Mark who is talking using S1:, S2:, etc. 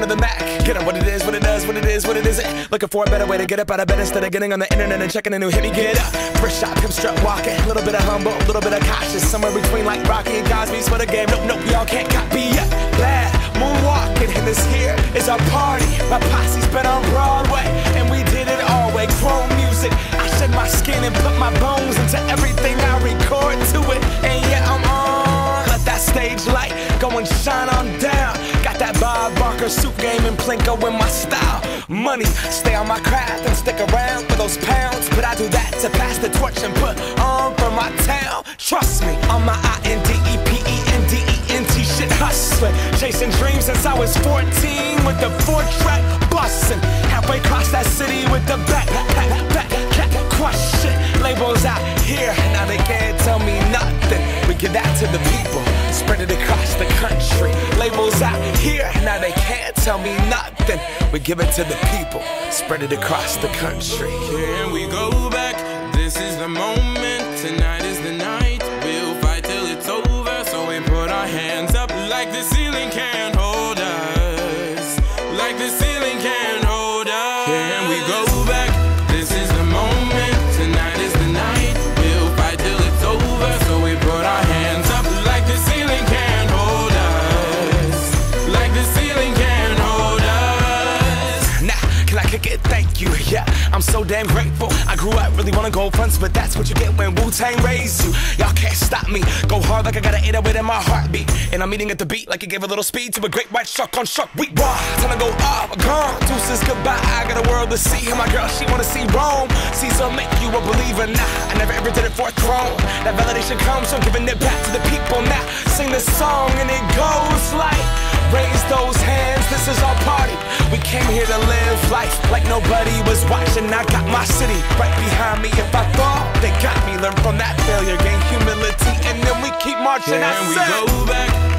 S1: of the Mac. Get up what it is, what it does, what it is, what it isn't. Looking for a better way to get up out of bed instead of getting on the internet and checking a new hit. Me get up, first shot, hip strut walking. A little bit of humble, a little bit of cautious. Somewhere between like Rocky and Cosby's for the game. Nope, nope, y'all can't copy yet. Bad moonwalking, and this here is our party. My posse's been on Broadway, and we did it all way. Chrome music, I shed my skin and put my bones into everything I record to it. And yeah, I'm on. Let that stage light go and shine on down. Got that Bob Barker suit game and Plinko in my style. Money, stay on my craft and stick around for those pounds. But I do that to pass the torch and put on for my town. Trust me, on my INDEPENDENT shit hustling. Chasing dreams since I was 14 with the 4-track bustin'. Halfway across that city with the back crush shit. Labels out here, now they can't tell me nothing. We give that to the people, spread it across the country. Labels out here, now they can't tell me nothing. We give it to the people, spread it across the country.
S2: Can we go back? This is the moment, tonight is the night. We'll fight till it's over, so we put our hands up like the ceiling can't hold us. Like the ceiling can't hold us. Can we go back? This is the moment, tonight is the night. We'll fight till it's over, so we put our hands up like the ceiling can't hold us. Like the ceiling can't hold us.
S1: Nah, can I kick it? Thank you, yeah, I'm so damn grateful. I grew up really wanna go fronts, but that's what you get when Wu-Tang raised you. Y'all can't stop me, go hard like I got an 808 in my heartbeat. And I'm eating at the beat like it gave a little speed to a great white shark on shark week. Raw, time to go off, gone, deuces goodbye. I got a world to see, and my girl, she wanna see Rome. Caesar make you a believer, nah, I never ever did it for a throne. That validation comes from giving it back to the people. Now, sing this song and it goes like, raise those hands, this is our party. We came here to live life like nobody was watching. I got my city right behind me. If I fall, they got me. Learn from that failure, gain humility, and then we keep marching.
S2: Can we go back?